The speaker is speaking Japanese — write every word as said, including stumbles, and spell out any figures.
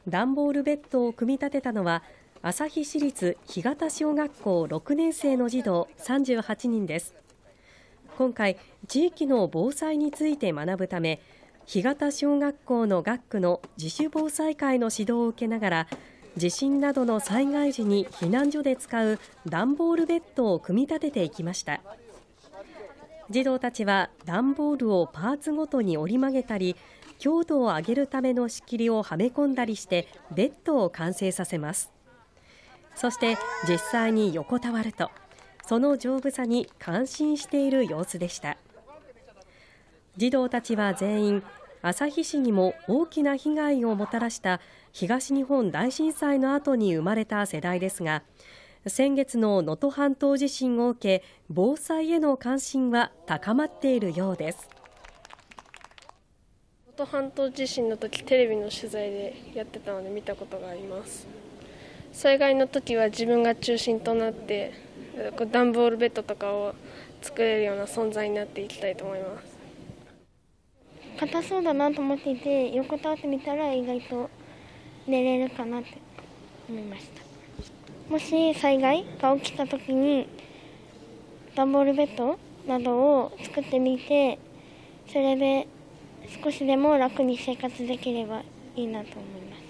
段ボールベッドを組み立てたのは旭市立干潟小学校ろくねん生の児童さんじゅうはちにんです。今回、地域の防災について学ぶため、干潟小学校の学区の自主防災会の指導を受けながら、地震などの災害時に避難所で使う段ボールベッドを組み立てていきました。児童たちは段ボールをパーツごとに折り曲げたり、強度を上げるための仕切りをはめ込んだりしてベッドを完成させます。そして実際に横たわると、その丈夫さに感心している様子でした。児童たちは全員、旭市にも大きな被害をもたらした東日本大震災の後に生まれた世代ですが、先月の能登半島地震を受け、防災への関心は高まっているようです。 能登半島地震の時、テレビの取材でやってたので見たことがあります。災害の時は自分が中心となって段ボールベッドとかを作れるような存在になっていきたいと思います。 硬そうだなと思っていて、横たわってみたら意外と寝れるかなって思いました。もし災害が起きた時に段ボールベッドなどを作ってみて、それで少しでも楽に生活できればいいなと思います。